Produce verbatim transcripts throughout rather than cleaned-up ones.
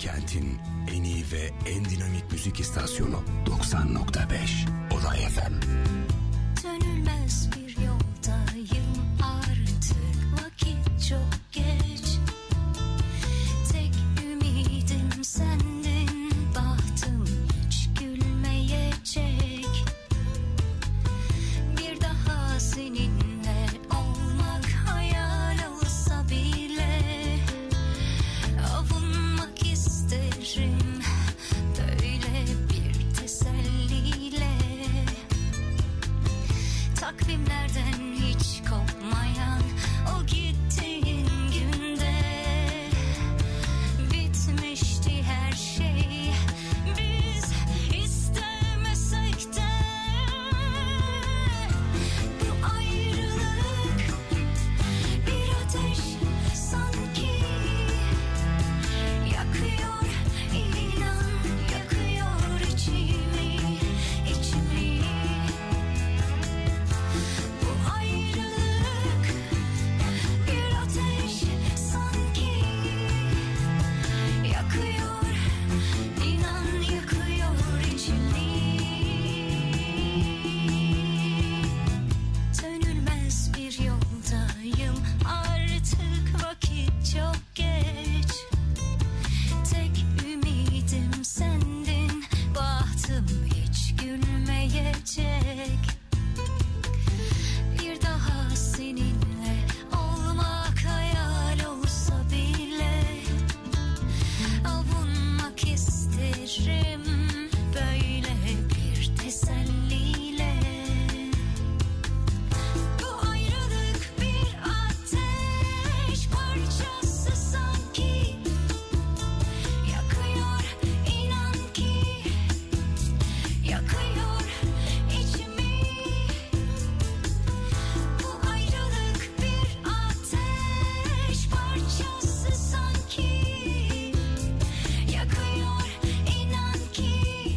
kentin en iyi ve en dinamik müzik istasyonu doksan nokta beş Olay F M. Dönülmez bir yoldayım artık, vakit çok geç. Tek ümidim sendin, bahtım hiç gülmeyecek. Bir daha seninle olmak hayal olsa bile avunmak isterim böyle bir teselliyle. Takvimlerden hiç kopmayan o gittiğin günde bitmişti her şey, biz istemesek de. Bu ayrılık bir ateş sanki, yakıyor inan, yakıyor içimi, içimi. Bu ayrılık bir ateş sanki, yakıyor inan, yakıyor içimi. Dönülmez bir yoldayım artık, vakit çok geç. Tek ümidim sendin, bahtım hiç gülmeyecek. Bir daha seninle olmak hayal olsa bile avunmak isterim böyle bir teselliyle. Bu ayrılık bir ateş parçası sanki, yakıyor inan ki, yakıyor içimi. Bu ayrılık bir ateş parçası sanki, yakıyor inan ki,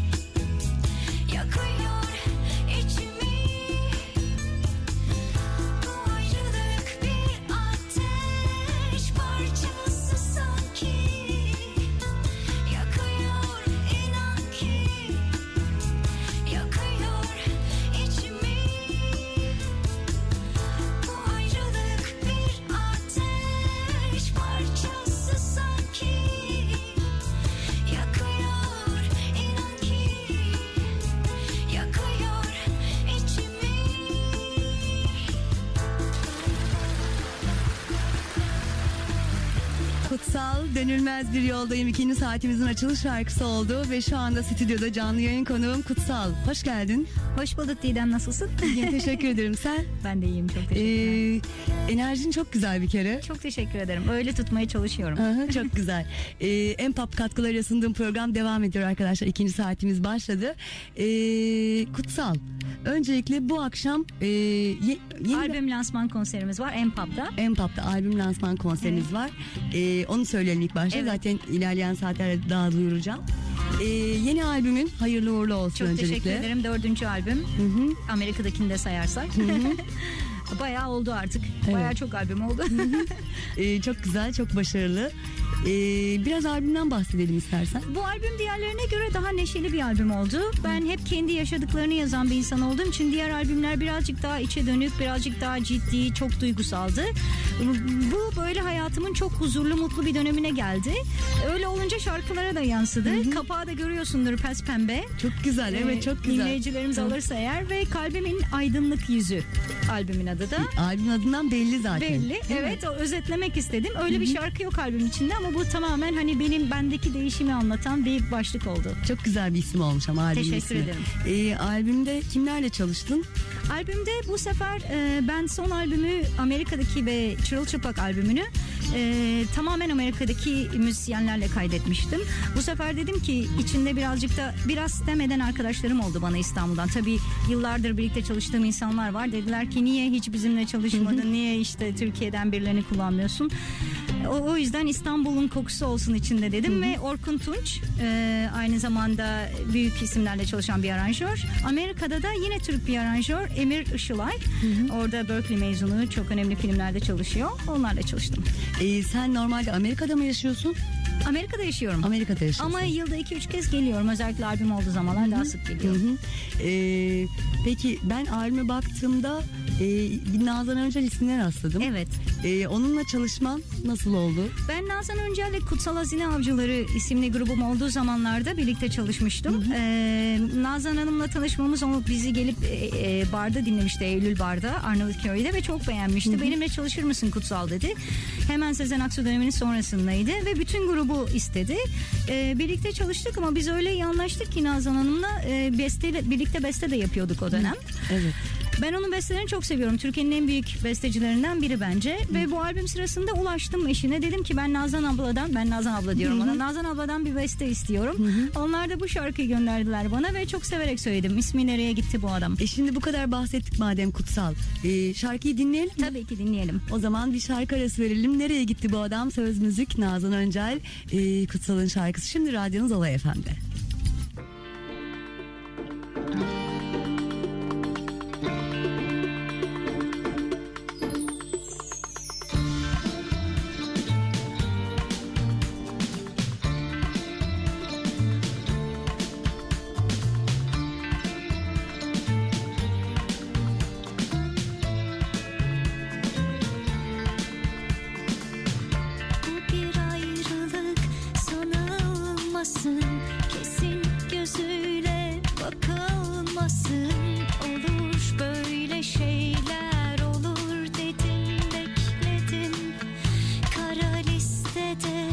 yakıyor içimi. Bu ayrılık bir ateş parçası sanki, yakıyor inan ki, yakıyor içimi. Bu ayrılık bir ateş parçası sanki, yakıyor inan ki, yakıyor içimi. Kutsal, dönülmez bir yoldayım. İkinci saatimizin açılış şarkısı oldu ve şu anda stüdyoda canlı yayın konuğum Kutsal. Hoş geldin. Hoş bulduk Didem, nasılsın? İyiyim, teşekkür ederim. Sen? Ben de iyiyim, çok teşekkürler. Ee, enerjin çok güzel bir kere. Çok teşekkür ederim. Öyle tutmaya çalışıyorum. Aha, çok güzel. Ee, Empap katkılarıyla sunduğum program devam ediyor arkadaşlar. İkinci saatimiz başladı. Ee, Kutsal, öncelikle bu akşam e, ye, yeni Albüm lansman konserimiz var Empap'ta. Empap'ta albüm lansman konserimiz Evet. var. Ee, onu söyleyelim ilk başta. Evet. Zaten ilerleyen saatlerde daha duyuracağım. Ee, yeni albümün hayırlı uğurlu olsun Çok öncelikle. teşekkür ederim. Dördüncü albüm. Hı hı. Amerika'dakini de sayarsak. Bayağı oldu artık. Evet. Bayağı çok albüm oldu. Ee, çok güzel, çok başarılı. Ee, biraz albümden bahsedelim istersen. Bu albüm diğerlerine göre daha neşeli bir albüm oldu. Ben hep kendi yaşadıklarını yazan bir insan olduğum için diğer albümler birazcık daha içe dönük, birazcık daha ciddi, çok duygusaldı. Bu böyle hayatımın çok huzurlu, mutlu bir dönemine geldi. Öyle olunca şarkılara da yansıdı. Hı hı. Kapağı da görüyorsundur, pes pembe. Çok güzel, evet, Ee, çok güzel. Dinleyicilerimiz Hı. alırsa eğer ve Kalbimin Aydınlık Yüzü albümün adı da. Albümün adından belli zaten. Belli. Evet, o özetlemek istedim. Öyle bir şarkı yok albüm içinde ama bu tamamen hani benim bendeki değişimi anlatan bir başlık oldu. Çok güzel bir isim olmuş ama albümün Teşekkür ismi. ederim. Ee, albümde kimlerle çalıştın? Albümde bu sefer e, ben son albümü Amerika'daki ve Çırılçıplak albümünü e, tamamen Amerika'daki müzisyenlerle kaydetmiştim. Bu sefer dedim ki içinde birazcık da biraz demeden arkadaşlarım oldu bana İstanbul'dan. Tabii yıllardır birlikte çalıştığım insanlar var. Dediler ki niye hiç bizimle çalışmadın? Niye işte Türkiye'den birilerini kullanmıyorsun? O, o yüzden İstanbul'un kokusu olsun içinde dedim ve Orkun Tunç e, aynı zamanda büyük isimlerle çalışan bir aranjör. Amerika'da da yine Türk bir aranjör Emir Işılay. Hı hı. Orada Berkeley mezunu, çok önemli filmlerde çalışıyor. Onlarla çalıştım. Ee, sen normalde Amerika'da mı yaşıyorsun? Amerika'da yaşıyorum. Amerika'da yaşıyorsun. Ama yılda iki üç kez geliyorum. Özellikle albüm olduğu zamanlar daha sık geliyorum. Hı hı. Ee, peki ben albüme baktığımda e, bir Nazan Öncel ismine rastladım. Evet. Ee, onunla çalışman nasıl oldu? Ben Nazan Öncel'le Kutsal Hazine Avcıları isimli grubum olduğu zamanlarda birlikte çalışmıştım. Ee, Nazan Hanım'la tanışmamız, onu bizi gelip e, e, barda dinlemişti, Eylül Bar'da, Arnavutköy'de ve çok beğenmişti. Benimle çalışır mısın Kutsal dedi. Hemen Sezen Aksu döneminin sonrasındaydı ve bütün grubu istedi. Ee, birlikte çalıştık ama biz öyle iyi anlaştık ki Nazan Hanım'la e, beste, birlikte beste de yapıyorduk o dönem. Evet. Ben onun bestelerini çok seviyorum. Türkiye'nin en büyük bestecilerinden biri bence. Hı. Ve bu albüm sırasında ulaştım eşine. Dedim ki ben Nazan abladan, ben Nazan abla diyorum Hı-hı. ona. Nazan abladan bir beste istiyorum. Hı-hı. Onlar da bu şarkıyı gönderdiler bana ve çok severek söyledim. İsmi Nereye Gitti Bu Adam. E şimdi bu kadar bahsettik madem Kutsal. E, şarkıyı dinleyelim mi? Tabii ki dinleyelim. O zaman bir şarkı arası verelim. Nereye Gitti Bu Adam? Söz müzik Nazan Öncel. E, Kutsal'ın şarkısı. Şimdi radyonuz Olay F M'de. Kesin gözüyle bakılmasın. Olur böyle şeyler olur dedim, bekledim kara listede.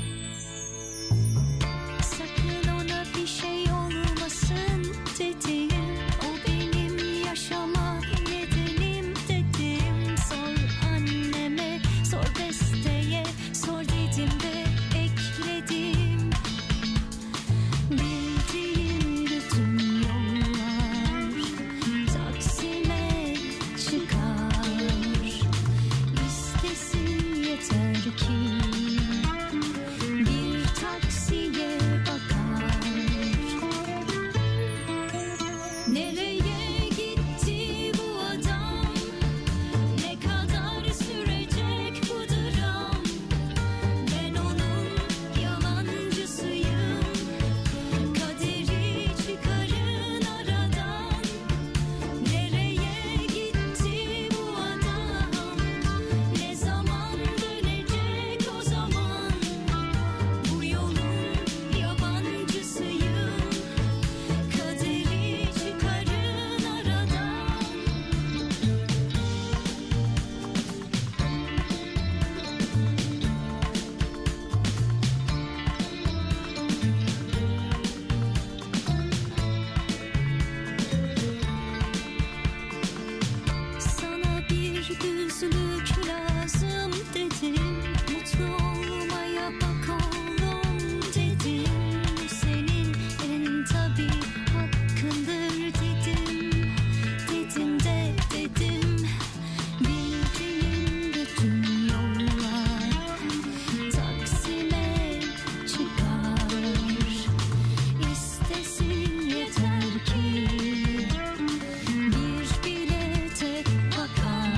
Sakın ona bir şey olmasın dedim. O benim yaşama nedenim dedim. Sor anneme, sor besteye, sor dedim de ekledim. Bildiğim bütün yollar Taksim'e çıkar. İstesin yeter ki bir taksiye bakar. Nereye gitti bu adam? Ne kadar sürecek bu dram? Ben onun yalancısıyım. Kaderi çıkarın aradan. Nereye gitti bu adam? Ne zaman dönecek o zaman? Bu yolun yabancısıyım. Kaderi çıkarın aradan. Sana bir düzlük lazım dedim. Mutlu olmaya bak oğlum dedim. Bu senin en tabii hakkındır dedim. Dedim de dedim. Bildiğin bütün yollar Taksim'e çıkar. İstesin yeter ki bir bilete bakar.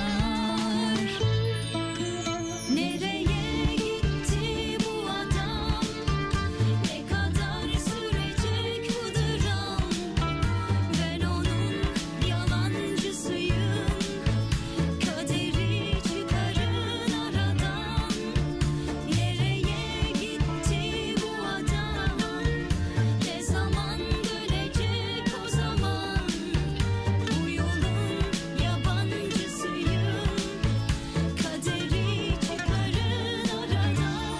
Nereye gitti bu adam? Ne kadar sürecek bu dram? Ben onun yalancısıyım. Kaderi çıkarın aradan. Nereye gitti bu adam? Ne zaman dönecek o zaman? Bu yolun yabancısıyım. Kaderi çıkarın aradan.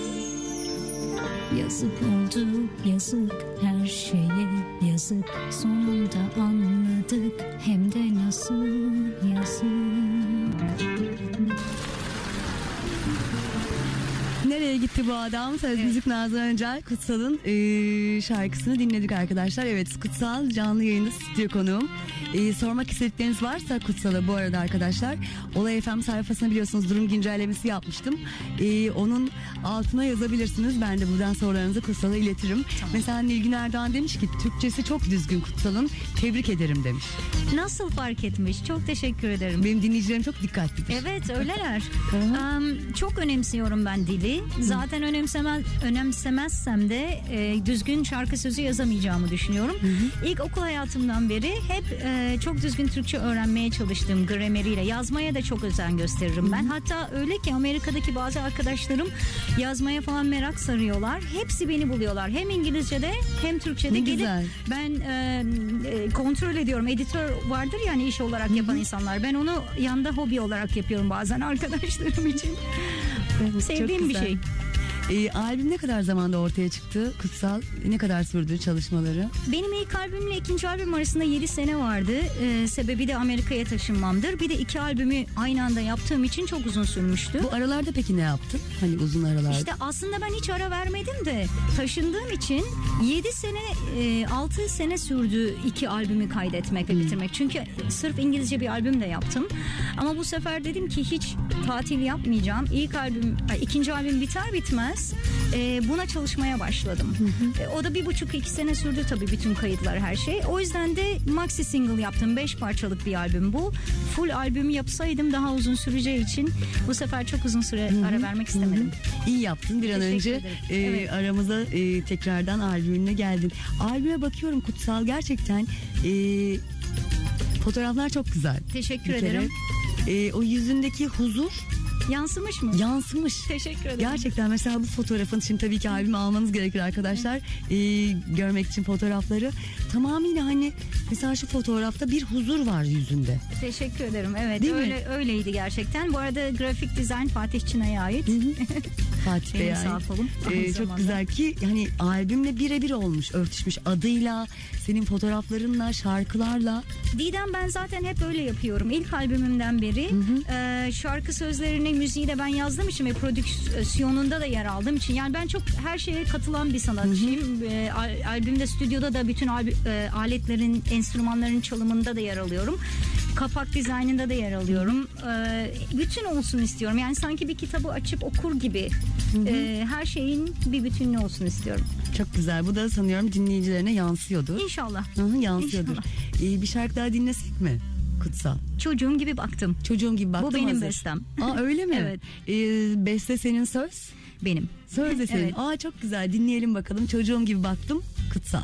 Yazık oldu, yazık her şeye yazık. Sonunda anladık hem de nasıl yazık. Nereye gitti bu adam? Söz Evet. müzik Nazan Öncel. Kutsal'ın e, şarkısını dinledik arkadaşlar. Evet, Kutsal canlı yayında stüdyo konuğum. E, sormak istedikleriniz varsa Kutsal'a bu arada arkadaşlar, Olay F M sayfasına biliyorsunuz durum güncellemesi yapmıştım. E, onun altına yazabilirsiniz. Ben de buradan sorularınızı Kutsal'a iletirim. Mesela Nilgün Erdoğan demiş ki Türkçesi çok düzgün Kutsal'ın. Tebrik ederim demiş. Nasıl fark etmiş? Çok teşekkür ederim. Benim dinleyicilerim çok dikkatlidir. Evet öyleler. Hı hı. um, çok önemsiyorum ben dili. değil. Zaten önemsemez, önemsemezsem de e, düzgün şarkı sözü yazamayacağımı düşünüyorum. Hı hı. İlk okul hayatımdan beri hep e, çok düzgün Türkçe öğrenmeye çalıştım grameriyle. Yazmaya da çok özen gösteririm ben. Hı hı. Hatta öyle ki Amerika'daki bazı arkadaşlarım yazmaya falan merak sarıyorlar. Hepsi beni buluyorlar. Hem İngilizce'de hem Türkçe'de ne gelip güzel. ben e, e, kontrol ediyorum. Editör vardır yani iş olarak yapan Hı-hı. insanlar. Ben onu yanda hobi olarak yapıyorum bazen arkadaşlarım için. Evet, sevdiğim bir şey. E, albüm ne kadar zamanda ortaya çıktı Kutsal? Ne kadar sürdü çalışmaları? Benim ilk albümle ikinci albüm arasında yedi sene vardı. Ee, sebebi de Amerika'ya taşınmamdır. Bir de iki albümü aynı anda yaptığım için çok uzun sürmüştü. Bu aralarda peki ne yaptın? Hani uzun aralarda. İşte aslında ben hiç ara vermedim de taşındığım için yedi sene altı sene sürdü iki albümü kaydetmek ve hmm. bitirmek. Çünkü sırf İngilizce bir albüm de yaptım. Ama bu sefer dedim ki hiç tatil yapmayacağım. İlk albüm, ikinci albüm biter bitmez e, buna çalışmaya başladım. Hı hı. E, o da bir buçuk iki sene sürdü tabii bütün kayıtlar her şey. O yüzden de maxi single yaptım. Beş parçalık bir albüm bu. Full albüm yapsaydım daha uzun süreceği için bu sefer çok uzun süre hı hı. ara vermek istemedim. Hı hı. İyi yaptın. Bir an Teşekkür önce e, evet. aramıza e, tekrardan albümüne geldin. Albüme bakıyorum Kutsal, gerçekten e, fotoğraflar çok güzel. Teşekkür ederim. E, o yüzündeki huzur yansımış mı? Yansımış. Teşekkür ederim. Gerçekten mesela bu fotoğrafın, şimdi tabii ki albümü almanız gerekir arkadaşlar. Ee, görmek için fotoğrafları. Tamamıyla hani mesela şu fotoğrafta bir huzur var yüzünde. Teşekkür ederim. Evet. Değil öyle mi? Öyleydi gerçekten. Bu arada grafik dizayn Fatih Çınay'a ait. Fatih Bey'e ait. Ee, çok güzel ki hani albümle birebir olmuş, örtüşmüş adıyla, senin fotoğraflarınla, şarkılarla. Didem, ben zaten hep öyle yapıyorum. İlk albümümden beri hı hı. E, şarkı sözlerini, müziği de ben yazdığım için ve prodüksiyonunda da yer aldığım için, yani ben çok her şeye katılan bir sanatçıyım. Hı hı. E, al, albümde, stüdyoda da bütün al, e, aletlerin, enstrümanların çalımında da yer alıyorum. Kapak dizaynında da yer alıyorum. E, bütün olsun istiyorum. Yani sanki bir kitabı açıp okur gibi. Hı hı. E, her şeyin bir bütünlüğü olsun istiyorum. Çok güzel. Bu da sanıyorum dinleyicilerine yansıyordur. İnşallah. Hı hı, yansıyordur. İnşallah. Ee, bir şarkı daha dinlesek mi Kutsal? Çocuğum gibi baktım. Çocuğum gibi baktım. Bu benim hazır. bestem. Aa, öyle mi? Evet. Ee, beste senin, söz? Benim. Söz de senin. Evet. Aa, çok güzel. Dinleyelim bakalım. Çocuğum gibi baktım. Kutsal.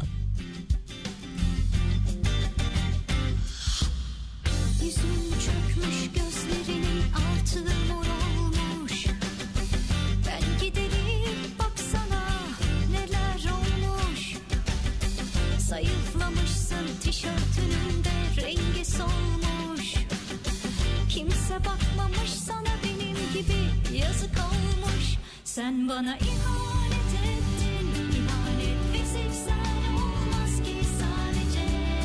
Yüzün çökmüş, gözlerinin altı mor olmuş. Ben giderim, baksana neler olmuş. Zayıflamışsın, tişörtünün de rengi solmuş. Kimse bakmamış sana benim gibi, yazık olmuş. Sen bana ihanet ettin, ihanet fiziksel olmaz ki sadece.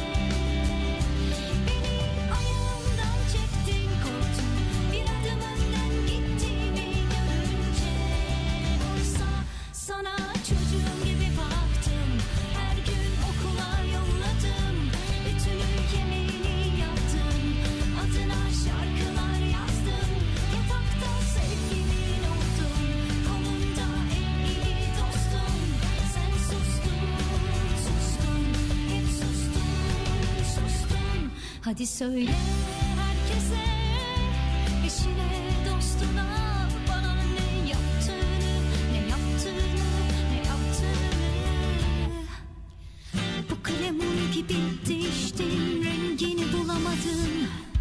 Beni ayağımdan çektin, korktum, bir adım önden gittiğimi görünce. Oysa sana çocuğum gibi baktım, her gün okula yolladım, bütünün yemeğini yaptım, adına şarkılar yazdım, yatakta sevgilin oldum, kolunda en iyi dostum. Sen sustun, sustun, hep sustun, sustun. Hadi söyle herkese, eşine, dostuna, bana ne yaptığını, ne yaptığını, ne yaptığını. Bu kalemun gibi değiştin, rengini bulamadın.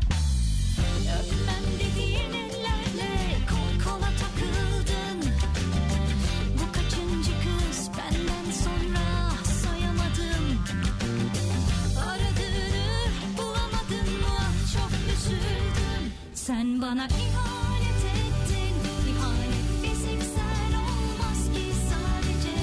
Öpmem dediğin ellerle kol kola takıldın. Bu kaçıncı kız benden sonra, sayamadım. Aradığını bulamadın mı, çok üzüldüm. Sen bana ihanet ettin, ihanet fiziksel olmaz ki sadece.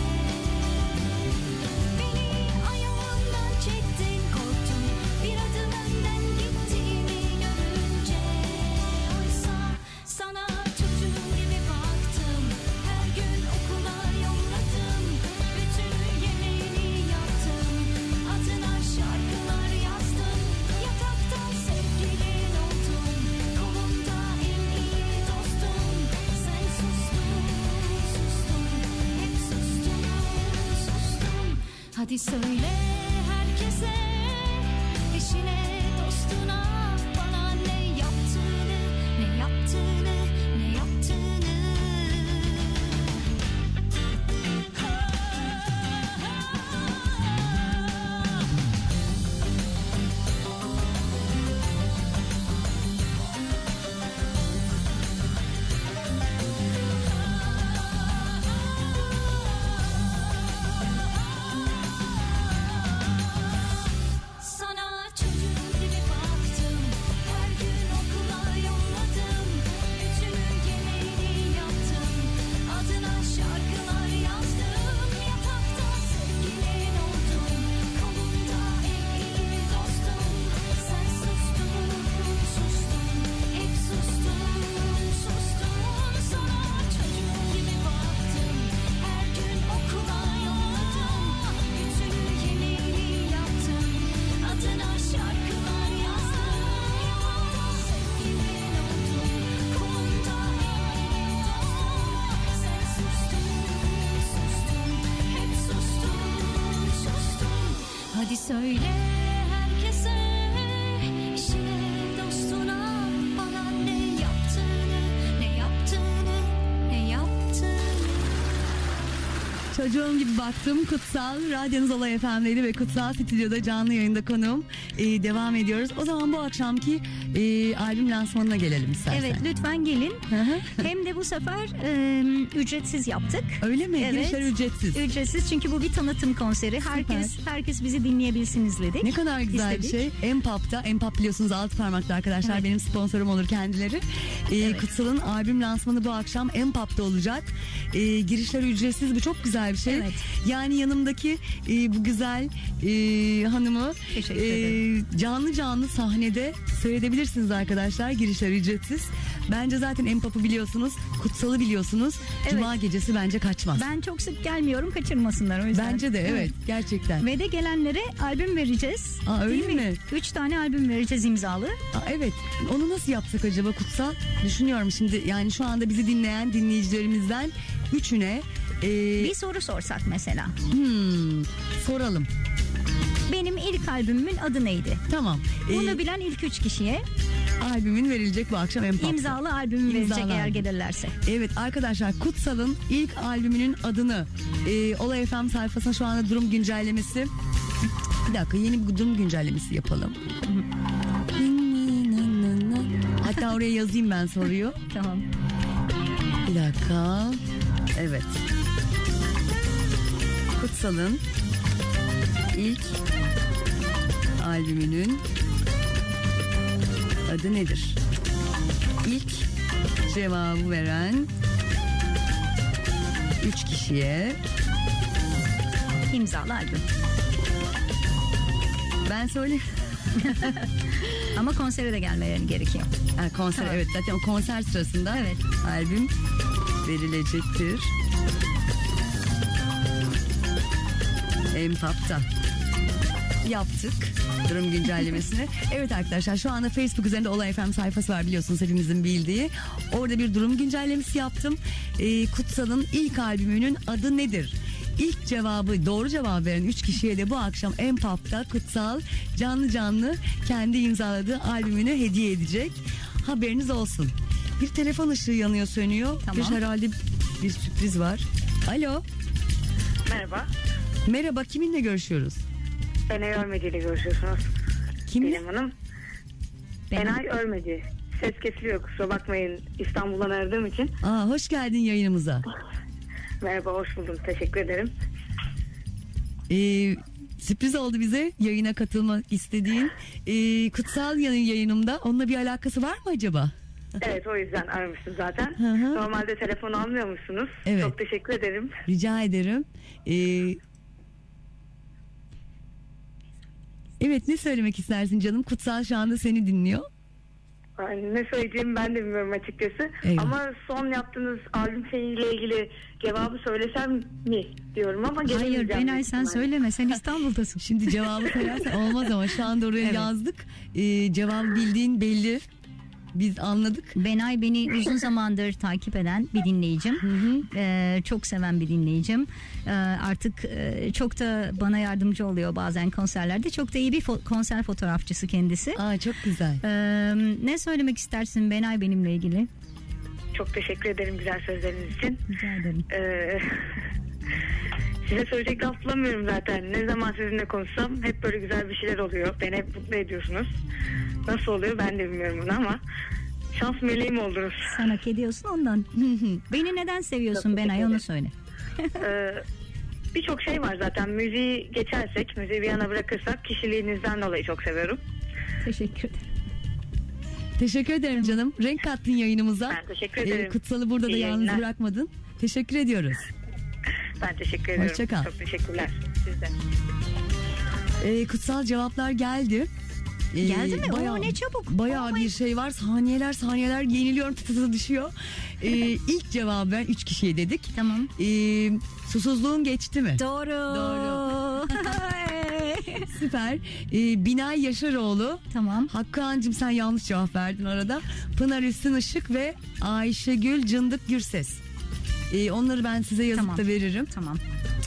Beni ayağımdan çektin, korktum, bir adım önden gittiğimi görünce. Oysa sana çocuğum gibi baktım, her gün okula yolladım, bütün yemeğini yaptım, adına şarkılar yazdım, yatakta sevgilin oldum, kolumda en iyi dostum. Sen sustun, sustun, hep sustun, sustun. Hadi söyle herkese, eşine, dostuna, bana ne yaptığını, ne yaptığını, ne yaptığını. Hadi söyle herkese, işine dostuna, bana ne yaptığını, ne yaptığını, ne yaptığını. Çocuğum gibi baktım. Kutsal Radyonuz Olay F M'deydi ve Kutsal stüdyoda canlı yayında konuğum. Ee, devam ediyoruz. O zaman bu akşamki e, albüm lansmanına gelelim istersen. Evet, lütfen gelin. Hı hı. Hem de bu sefer e, ücretsiz yaptık. Öyle mi? Evet. Girişler ücretsiz. Ücretsiz, çünkü bu bir tanıtım konseri. Herkes herkes bizi dinleyebilsin izledik. Ne kadar güzel İstedik. bir şey. Empap'ta, Empap biliyorsunuz alt parmakta arkadaşlar, Evet. benim sponsorum olur kendileri. Ee, Evet. Kutsal'ın albüm lansmanı bu akşam Empap'ta olacak. Ee, girişler ücretsiz, bu çok güzel bir şey. Evet. Yani yanımdaki e, bu güzel e, hanımı Teşekkür e, ederim. canlı canlı sahnede seyredebilirsiniz arkadaşlar. Girişler ücretsiz. Bence zaten Empap'ı biliyorsunuz, Kutsal'ı biliyorsunuz. Evet. Cuma gecesi bence kaçmaz. Ben çok sık gelmiyorum, kaçırmasınlar o yüzden. Bence de evet, gerçekten. Ve de gelenlere albüm vereceğiz. Aa, öyle Değil mi? Üç tane albüm vereceğiz imzalı. Aa, evet, onu nasıl yapsak acaba Kutsal? Düşünüyorum şimdi, yani şu anda bizi dinleyen dinleyicilerimizden üçüne e, Bir soru sorsak mesela. hmm, soralım. Benim ilk albümümün adı neydi? Tamam. Ee, Bunu bilen ilk üç kişiye albümün verilecek bu akşam Empap'ta. imzalı albüm verecek İmzalı eğer albüm. gelirlerse. Evet arkadaşlar, Kutsal'ın ilk albümünün adını e, Olay F M sayfasına şu anda durum güncellemesi. Bir dakika, yeni bir durum güncellemesi yapalım. Hatta oraya yazayım ben soruyu. Tamam. Bir dakika. Evet. Kutsal'ın ilk albümünün adı nedir? İlk cevabı veren üç kişiye İmzalı albüm. ben söyleyeyim. Ama konsere de gelmeleri gerekiyor. Ha, konser, Tamam. evet, zaten o konser sırasında Evet. albüm verilecektir. Empap'ta yaptık durum güncellemesini. Evet arkadaşlar, şu anda Facebook üzerinde Olay F M sayfası var, biliyorsunuz hepimizin bildiği. Orada bir durum güncellemesi yaptım. Ee, Kutsal'ın ilk albümünün adı nedir? İlk cevabı, doğru cevap veren üç kişiye de bu akşam Empap'ta Kutsal canlı canlı kendi imzaladığı albümünü hediye edecek. Haberiniz olsun. Bir telefon ışığı yanıyor, sönüyor. Tamam. Bir herhalde bir sürpriz var. Alo. Merhaba. Merhaba, kiminle görüşüyoruz? Benay Örmeci ile görüşüyorsunuz. Kimle? Benim hanım. Benay Örmeci. Ses kesiliyor, kusura bakmayın, İstanbul'dan aradığım için. Aa, hoş geldin yayınımıza. Merhaba, hoş buldum. Teşekkür ederim. Ee, sürpriz oldu bize yayına katılmak istediğin. Ee, Kutsal yanın yayınımda. Onunla bir alakası var mı acaba? Evet, o yüzden aramıştım zaten. Hı hı. Normalde telefon almıyormuşsunuz. Evet. Çok teşekkür ederim. Rica ederim. Ee, evet, ne söylemek istersin canım? Kutsal şu anda seni dinliyor. Yani ne söyleyeceğimi ben de bilmiyorum açıkçası. Eyvah. Ama son yaptığınız albüm şeyiyle ilgili cevabı söylesem mi diyorum ama Hayır gelemeyeceğim Benay, büyük sen ihtimalle. söyleme, sen İstanbul'dasın. Şimdi cevabı söylersen olmaz ama şu anda oraya Evet. yazdık. Ee, cevabı bildiğin belli. Biz anladık. Benay beni uzun zamandır takip eden bir dinleyicim. Ee, çok seven bir dinleyicim. Ee, artık e, çok da bana yardımcı oluyor bazen konserlerde. Çok da iyi bir fo- konser fotoğrafçısı kendisi. Aa, çok güzel. Ee, ne söylemek istersin Benay benimle ilgili? Çok teşekkür ederim güzel sözleriniz için. Rica ederim. Ee, size söyleyecek laf bulamıyorum zaten. Ne zaman sizinle konuşsam hep böyle güzel bir şeyler oluyor. Beni hep mutlu ediyorsunuz. Nasıl oluyor ben de bilmiyorum bunu ama şans meleğim oldunuz. Sen hak ediyorsun ondan. Beni neden seviyorsun Çok Benay, teşekkür onu ederim. söyle. Ee, Birçok şey var zaten. Müziği geçersek, müziği bir yana bırakırsak kişiliğinizden dolayı çok seviyorum. Teşekkür ederim. Teşekkür ederim canım. Renk kattın yayınımıza. Ben teşekkür ederim. Ee, Kutsal'ı burada da İyi yalnız yayınlar. bırakmadın. Teşekkür ediyoruz. Ben teşekkür ediyorum. Hoşça kal. Çok teşekkürler. Siz de. Ee, Kutsal cevaplar geldi. Ee, Geldi mi? bayağı- Oo, ne çabuk. Bayağı Oh my- bir şey var. Saniyeler saniyeler yeniliyorum, tı tı tı düşüyor. Ee, ilk cevabı ben üç kişiye dedik. Tamam. Ee, susuzluğun geçti mi? Doğru. Doğru. Süper. Ee, Binay Yaşaroğlu. Tamam. Hakkı Han'cığım sen yanlış cevap verdin arada. Pınar Üstün Işık ve Ayşegül Cındık Gürses. Ee, onları ben size yazıp Tamam. da veririm. Tamam.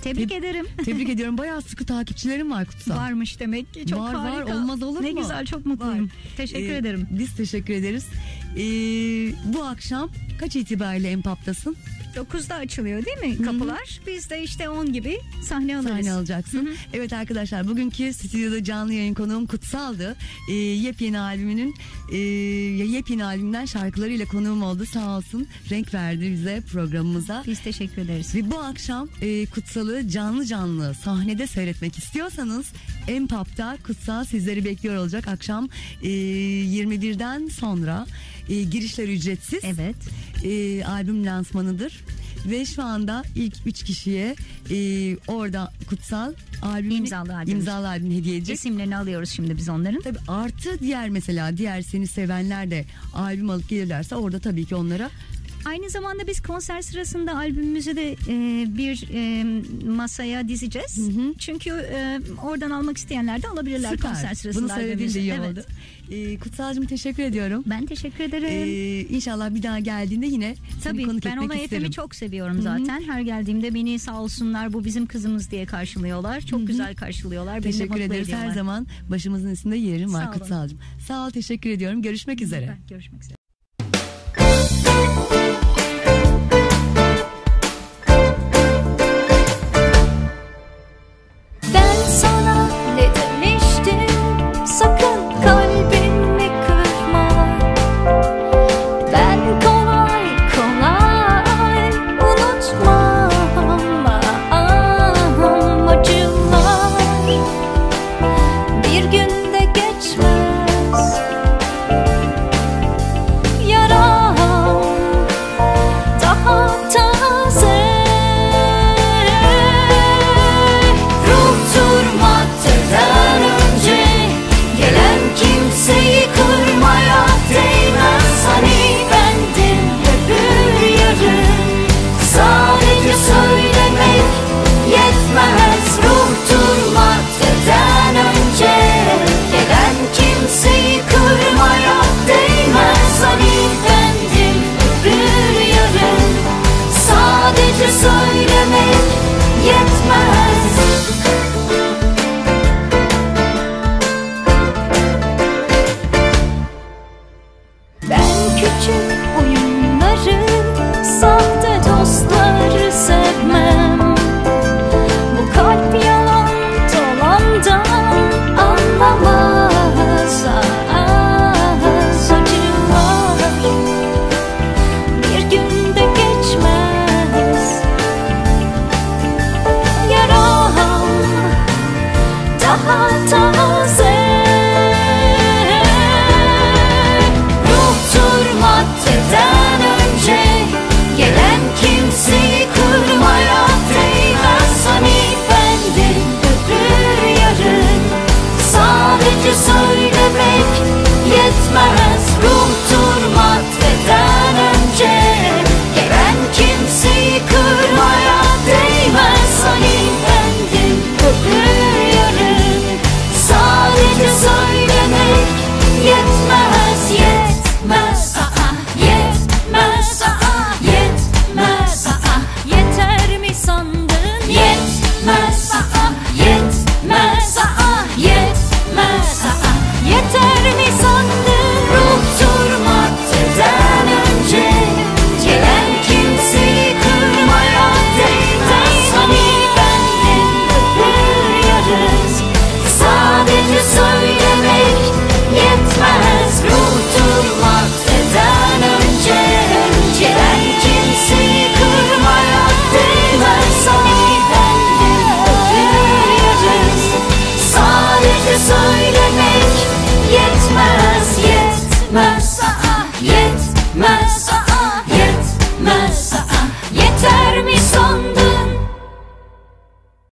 Tebrik Te- ederim. Tebrik ediyorum. Bayağı sıkı takipçilerim var Kutsal. Varmış demek ki. Çok var harika. var olmaz olur ne mu? güzel, çok mutluyum. Var. Teşekkür Ee, ederim. Biz teşekkür ederiz. Ee, bu akşam kaç itibariyle Empap'tasın? dokuzda açılıyor değil mi kapılar? Biz de işte on gibi sahne alırız. Sahne alacaksın. Evet arkadaşlar, bugünkü stüdyoda canlı yayın konuğum Kutsal'dı. Ee, yepyeni albümünün e, yepyeni albümden şarkılarıyla konuğum oldu. Sağ olsun, renk verdi bize, programımıza. Biz teşekkür ederiz. Ve bu akşam e, Kutsal'ı canlı canlı sahnede seyretmek istiyorsanız Empap'ta Kutsal sizleri bekliyor olacak akşam e, yirmi birden sonra. E, girişler ücretsiz. Evet. E, albüm lansmanıdır. Ve şu anda ilk üç kişiye e, orada Kutsal albümünü, İmzalı albüm. imzalı albüm hediye edecek. İsimlerini alıyoruz şimdi biz onların. Tabii artı diğer mesela diğer seni sevenler de albüm alıp gelirlerse orada tabii ki onlara. Aynı zamanda biz konser sırasında albümümüzü de e, bir e, masaya dizeceğiz. Hı hı. Çünkü e, oradan almak isteyenler de alabilirler Süper. konser sırasında Bunu söylediğin de iyi albümümüzü. oldu. E, Kutsal'cığım teşekkür ediyorum. Ben teşekkür ederim. Ee, inşallah bir daha geldiğinde yine seni Tabii konuk ben etmek Olay isterim. F M'i çok seviyorum zaten. Her geldiğimde beni sağ olsunlar bu bizim kızımız diye karşılıyorlar. Çok Hı hı. güzel karşılıyorlar. Beni de Teşekkür mutlu ederiz. Her ediyorlar. zaman başımızın üstünde yerin var Sağ olun. Kutsal'cığım. Sağ ol, teşekkür ediyorum. Görüşmek üzere. Görüşmek üzere.